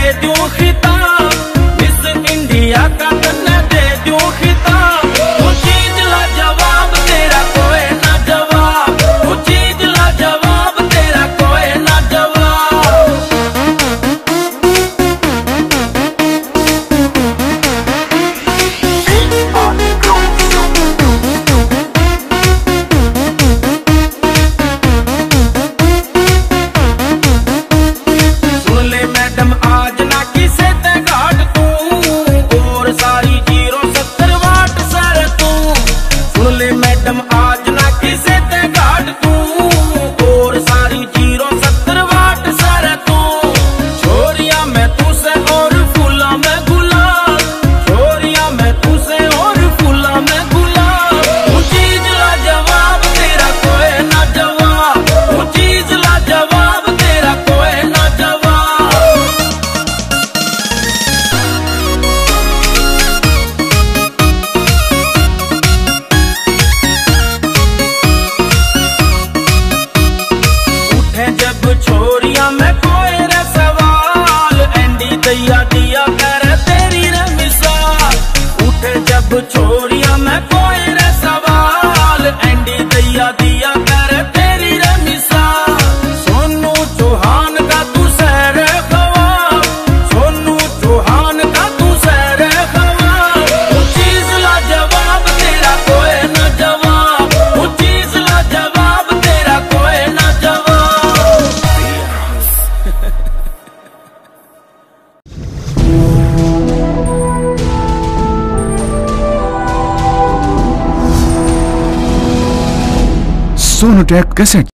दूं खिताब, miss India का तन्ने दे दूं खिताब। तू चीज ला जवाब तेरा कोई ना जवाब, तू चीज ला जवाब तेरा कोई ना जवाब। सुन ले मैडम आज ना किसे ते घाट तू, और सारी 070 वाट सर तू। सुन ले मैडम आज ना किसे ते घाट तू, और सारी 070 वाट सर तू। छोरिया मैं तू से और फूला मैं गुलाब, छोरिया मैं तू से और फूला मैं गुलाब। तू चीज ला जवाब तेरा कोई ना जवाब, तू चीज ला जवाब तेरा कोई ना जवाब। उठे जब छोरिया मैं कोई रे सवाल, एंडी दैया दिया करे तेरी रे मिसाल। उठे जब छोरिया मैं कोई रे सवाल, एंडी दैया दिया करे तेरी रे मिसाल। सोनू चौहान का तू सैर ख्वाब, सोनू चौहान का तू सैर ख्वाब। तू चीज ला जवाब तेरा कोई ना जवाब, तू चीज ला जवाब तेरा कोई ना जवाब। Sonu tech cassette.